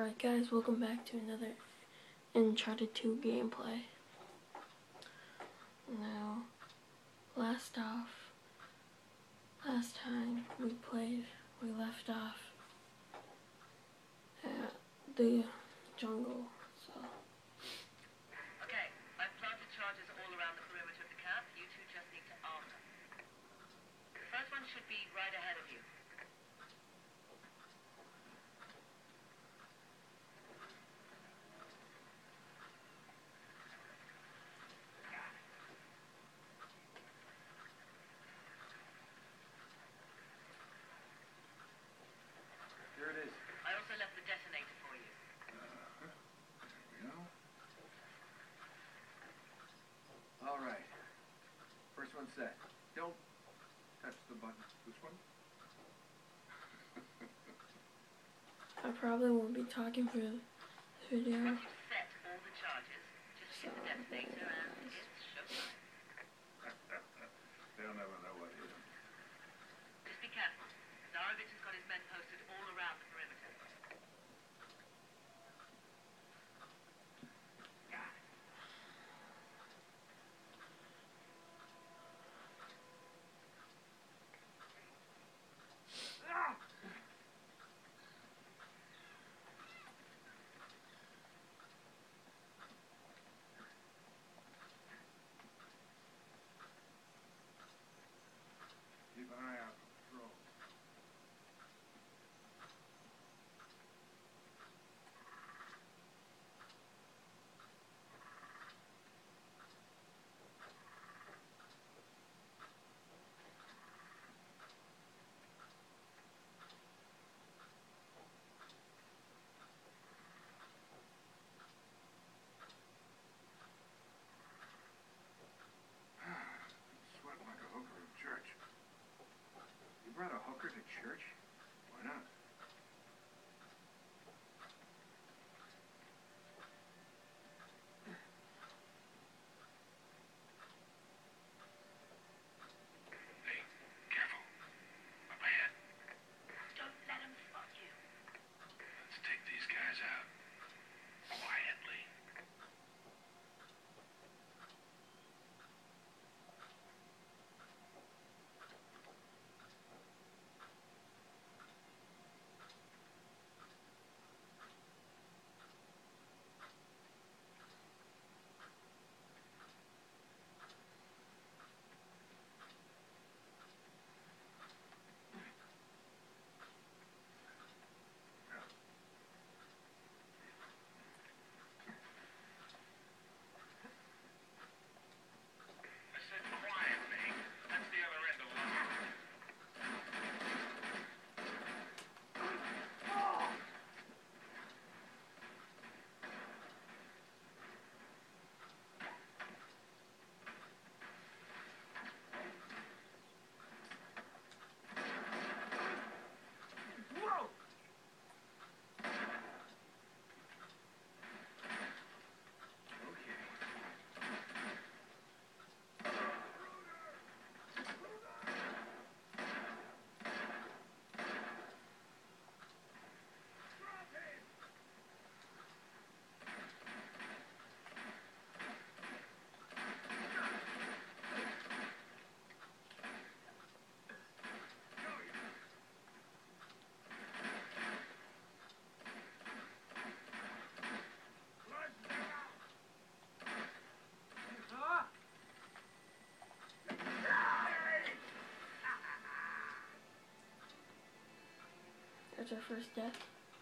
Alright guys, welcome back to another Uncharted 2 gameplay. Now, last time we left off at the jungle, so. Okay, I've planted charges all around the perimeter of the camp. You two just need to arm them. The first one should be right ahead of you. Here it is. I also left the detonator for you. There we go. All right. First one set. Don't touch the button. Which one? I probably won't be talking for the video. Once you've set all the charges, just shoot the detonator and it's showtime. They'll never know what hit them. Just be careful. Zarovich has got his men posted all around the perimeter. Keep an eye out for patrol. Sweating like a hooker in church. You brought a hooker to church? Why not? Hey, careful. Up ahead. Don't let him spot you. Let's take these guys out. Quietly. I said quietly. That's the other end of the line. That's our first death.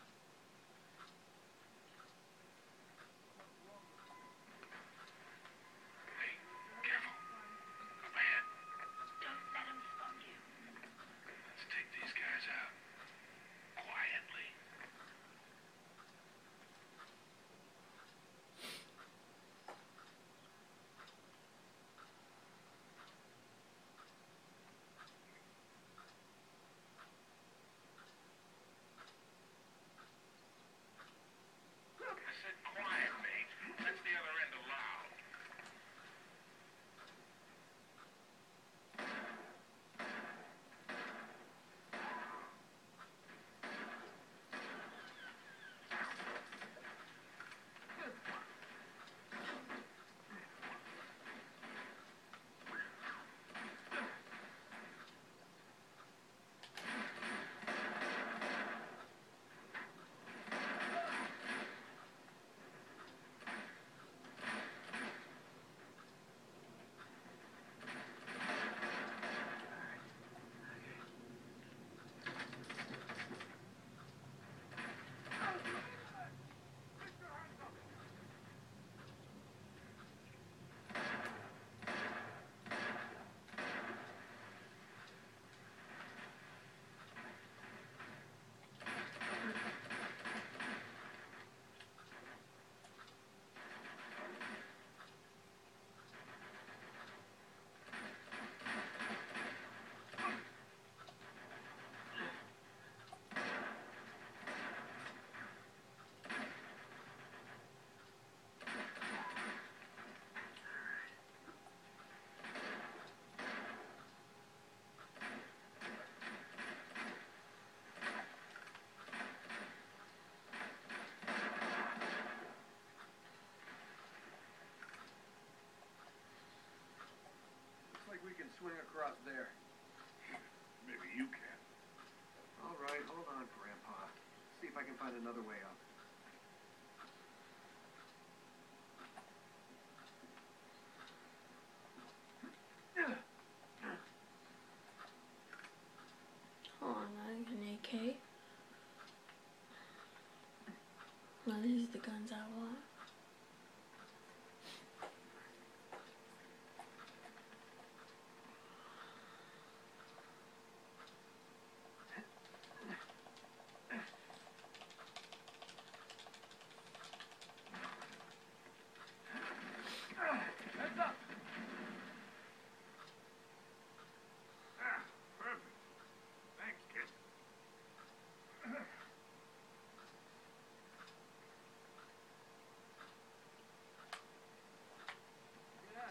Hey, careful. Up ahead. Don't let him spot you. Let's take these guys out. Quietly. across there. Maybe you can. All right, hold on, Grandpa. See if I can find another way up. Hold on, I think an AK. Well, these are the guns I want. Heads up! Ah, perfect. Thanks, kid. Yeah.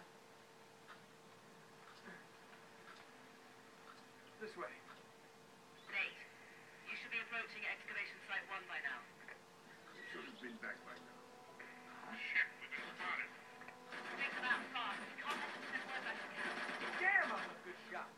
This way. Nate, you should be approaching excavation site 1 by now. We should have been back by now. Shit, we've been spotted. Take them out fast. We can't let them send word back to camp. Damn, I'm a good shot.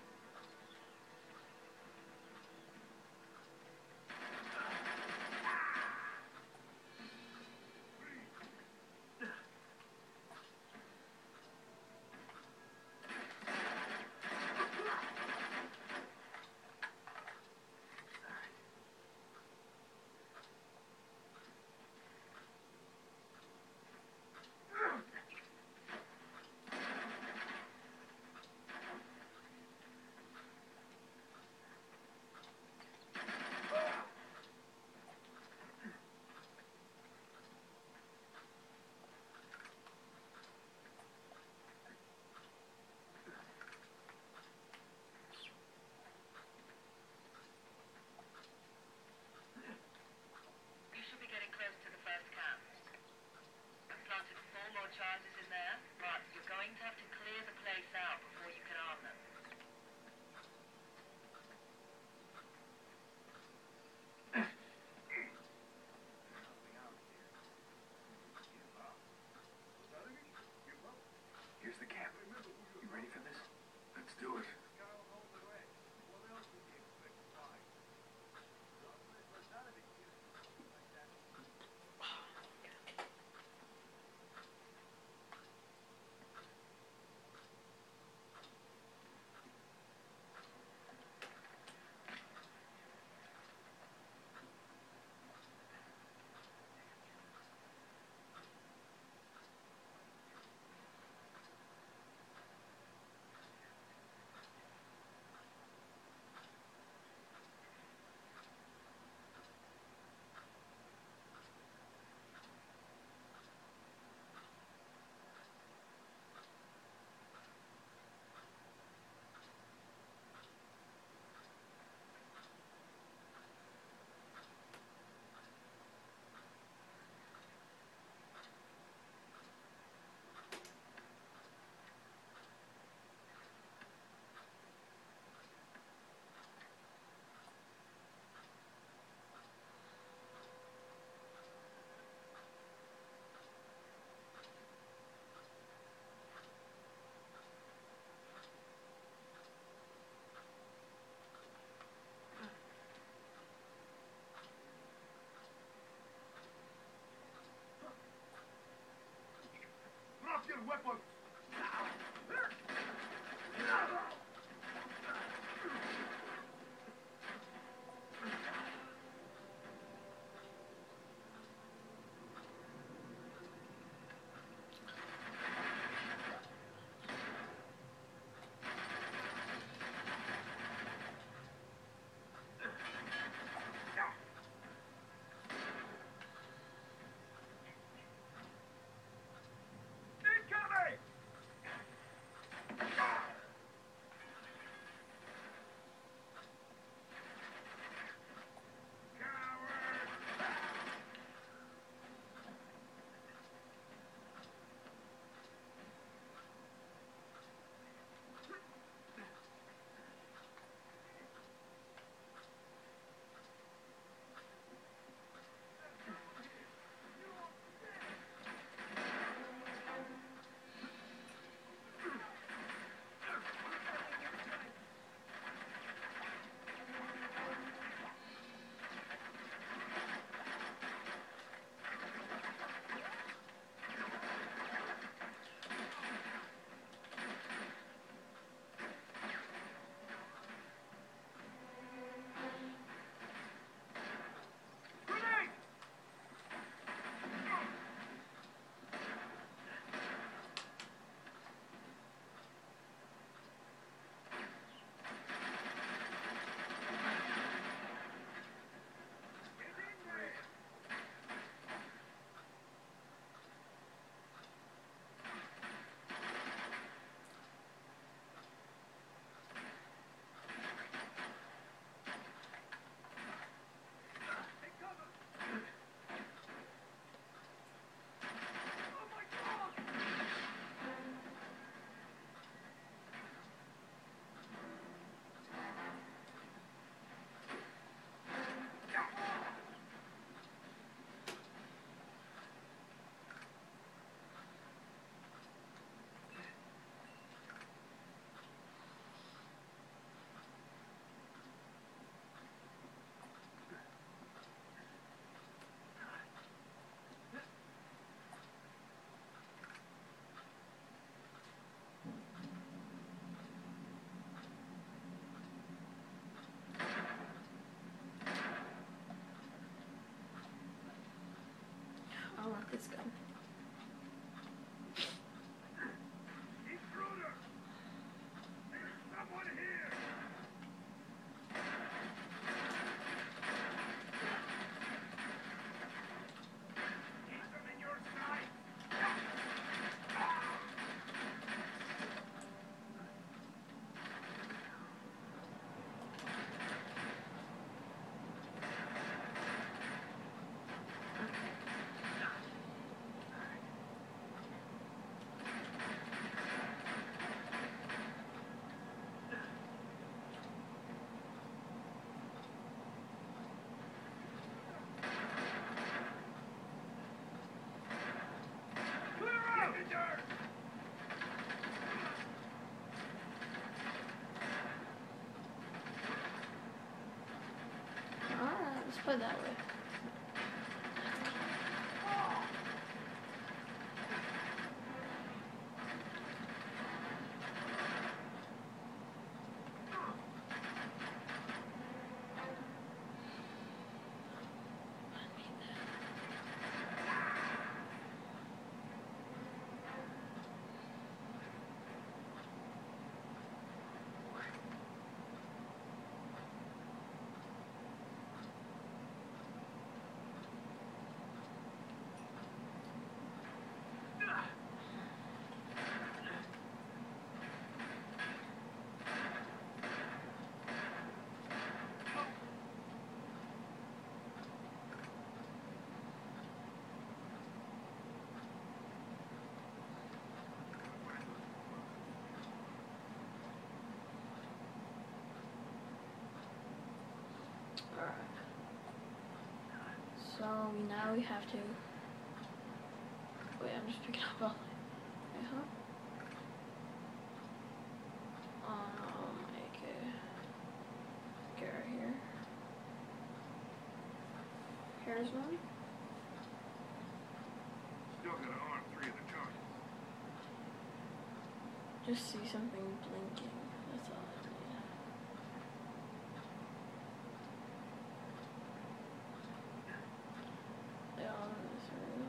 You should be getting close to the first camp. I've planted 4 more charges in there, but you're going to have to clear the place out before you can arm them. Here's the camp. You ready for this? Let's do it. Drop your weapons! Incoming! I want this gun. Intruder! There's someone here! Keep them in your sight! Clear out! Get the dirt! Alright, let's play that way. Alright. So now we have to. Wait, I'm just picking up all. Wait, huh? Okay. Get right here. Here's one. Still gotta arm 3 of the charges. Just see something blinking. That's all I need. They all in this room.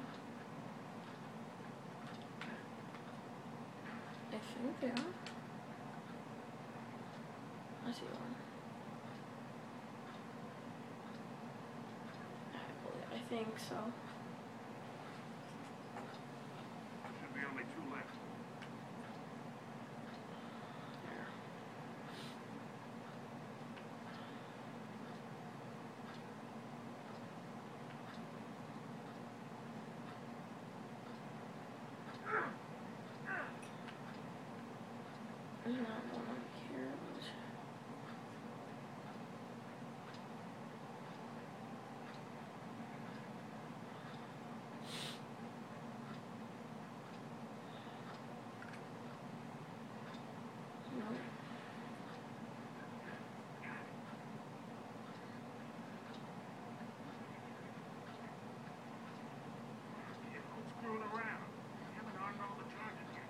I think they are. I see one. I think so. Should be only 2 left. There. There's not one over here. Nope. Yeah, quit screwing around. You haven't armed all the charges yet.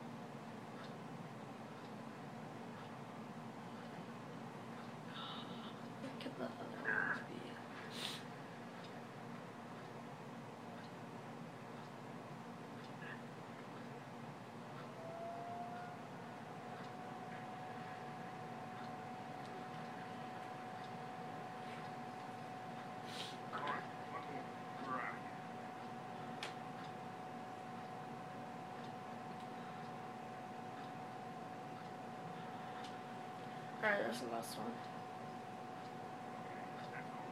Where could the other ones be? All right, one more. We're out of here. Alright, there's the last one. That's all.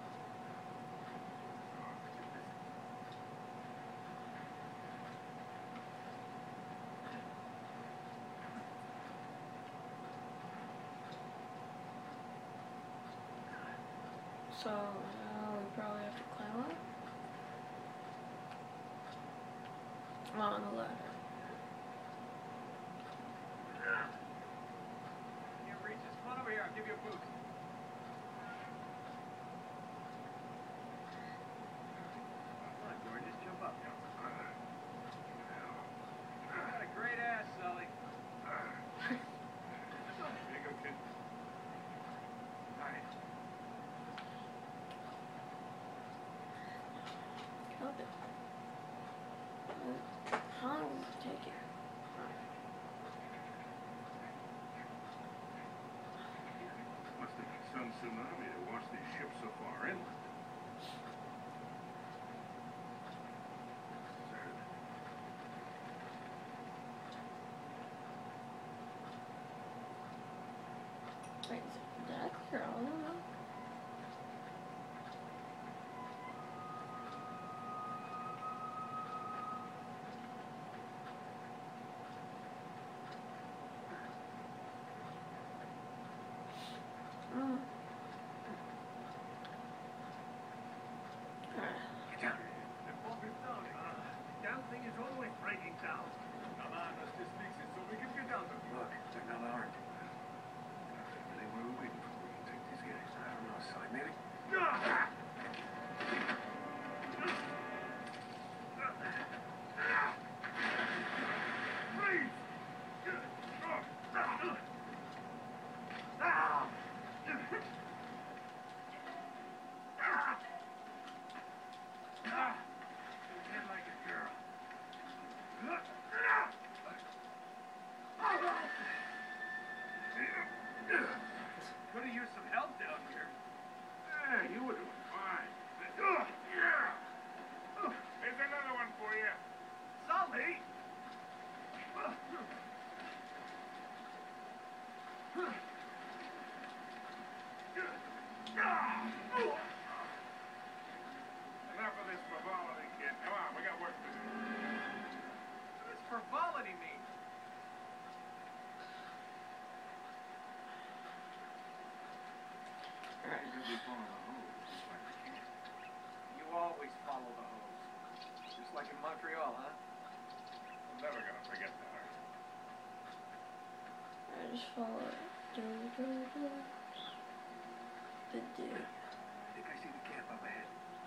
So now we probably have to climb up. On the ladder. Can't reach us. Come on over here, I'll give you a boost. Come on, Jordan, just jump up. You got a great ass, Sully. There you go, kid. Nice. Help it. You're gonna be following the hose, just like the camp. You always follow the hose. Just like in Montreal, huh? I'm never gonna forget that. I just follow it. The dude. I think I see the camp up ahead.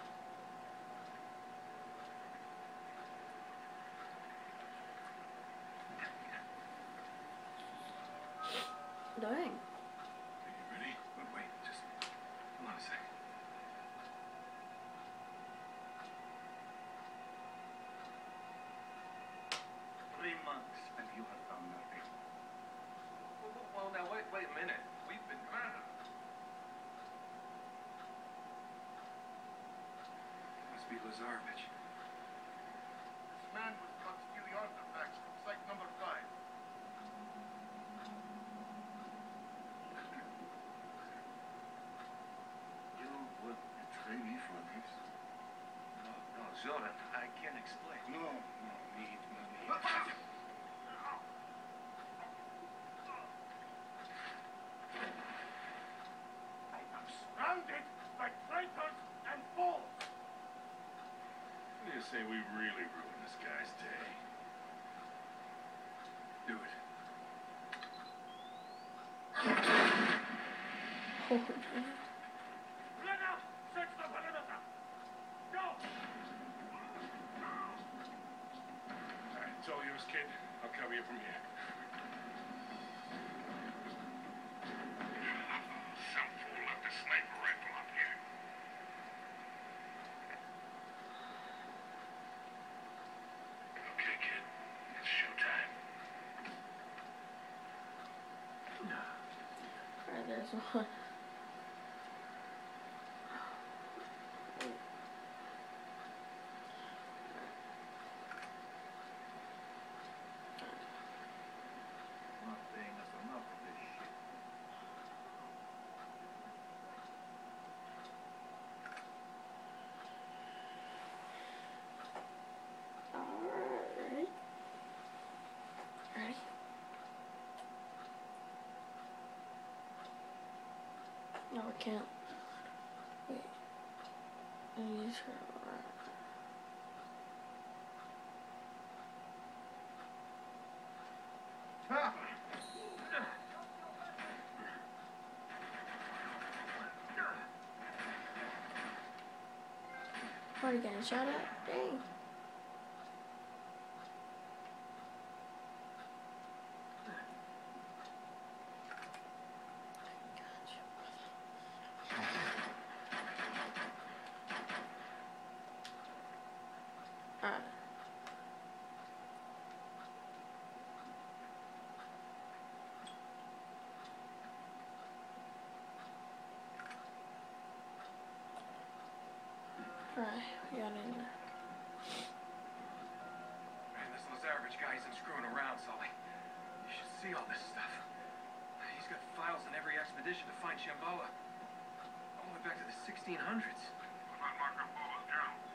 Dang. Are you ready? Wait, just hold on a second. 3 months and you have done nothing. Well, now, wait a minute. We've been... Must be Lazarevich. This man was caught stealing artifacts from site number 5. You would betray me for this? No, Zoran, I can't explain. No need, money. I am surrounded by traitors and fools. You say we really ruined this guy's day. Do it. Oh, dude. Lena, search the perimeter. Go! Alright, it's all yours, kid. I'll cover you from here. Some fool left a sniper rifle up here. Okay, kid. It's showtime. Alright, there's one. Not paying us enough of this shit. Alright. Ready? No, we can't. Wait. I need to turn around. Ha! Are you getting shot at? Dang. Alright. Alright, we got in there. Man, this Lazarevich guy isn't screwing around, Sully. You should see all this stuff. He's got files in every expedition to find Shambhala. All the way back to the 1600s. What about Marco Polo's journals?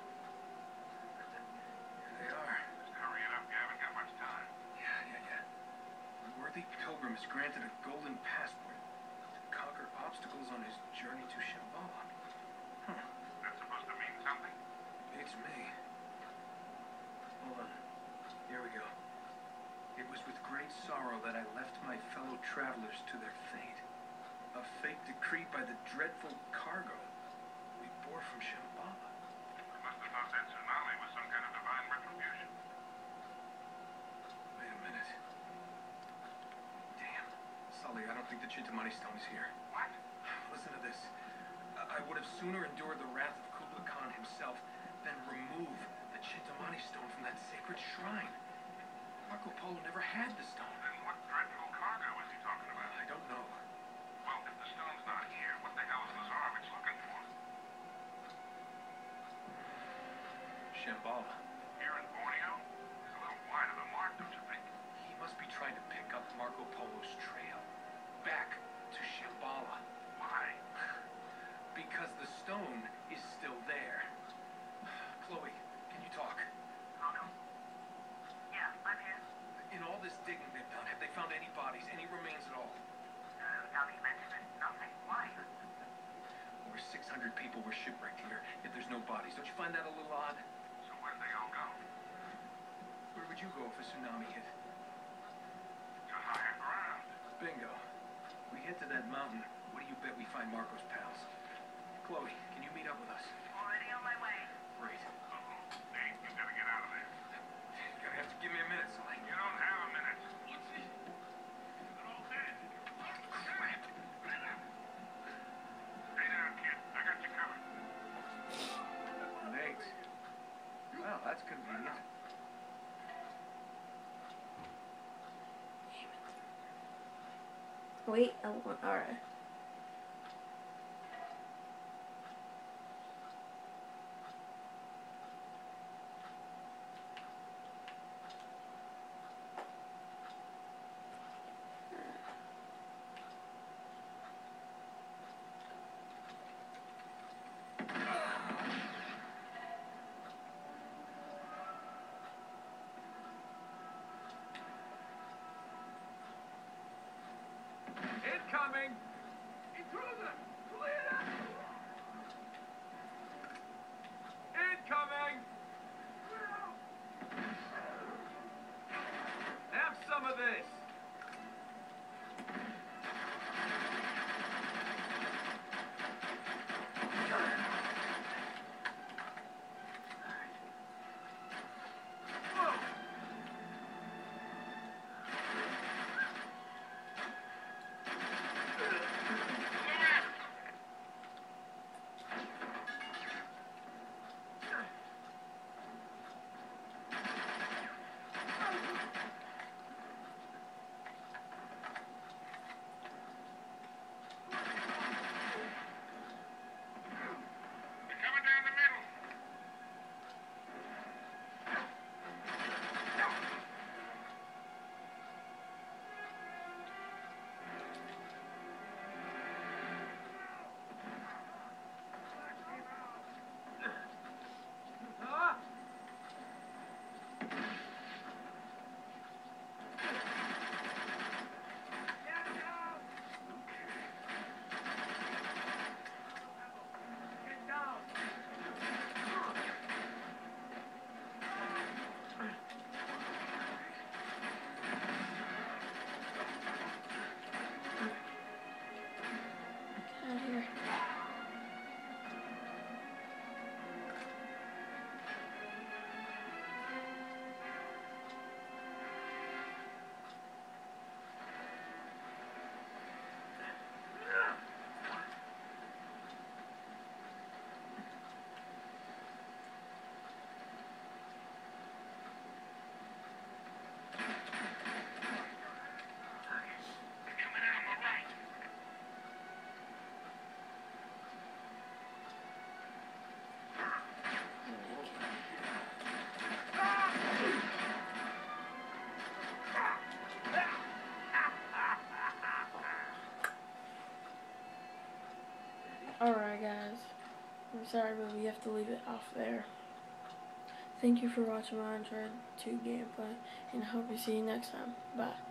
Here they are. Just hurry it up, you haven't got much time. Yeah. A worthy pilgrim is granted a golden passport to conquer obstacles on his journey to Shambhala. That's supposed to mean something? It's me. Hold on. Here we go. It was with great sorrow that I left my fellow travelers to their fate. A fate decreed by the dreadful cargo we bore from Shambhala. I must have thought that tsunami was some kind of divine retribution. Wait a minute. Damn. Sully, I don't think the Chintamani stone is here. What? Listen to this. I would have sooner endured the wrath of Kublai Khan himself than remove the Chintamani stone from that sacred shrine. Marco Polo never had the stone. Then what dreadful cargo is he talking about? I don't know. Well, if the stone's not here, what the hell is Lazarevich looking for? Shambhala. Here in Borneo? He's a little wide of the mark, don't you think? He must be trying to pick up Marco Polo's trail. Back to Shambhala. Why? Because the stone is still there. Chloe, can you talk? Malcolm? Yeah, I'm here. In all this digging they've done, have they found any bodies, any remains at all? Now that you mention it, nothing. Why? 100 people were shipwrecked here, yet there's no bodies. Don't you find that a little odd? So where'd they all go? Where would you go if a tsunami hit? To higher ground. Bingo. We head to that mountain. What do you bet we find Marco's pals? Chloe, can you meet up with us? Already on my way. Great. Uh-oh. Nate, you gotta get out of there. You're gonna have to give me a minute, Sully. You don't have a minute. What's this? They're all dead. Crap. Stay down, kid. I got you covered. Nate. Well, that's convenient. Wait, I want. Alright. Incoming! Intruder! Clear! Incoming! Have some of this! They're coming down the middle. Ah! Get down! Get out of here. They're coming out on the right. Alright, guys. I'm sorry, but we have to leave it off there. Thank you for watching my Uncharted 2 gameplay, and I hope to see you next time. Bye.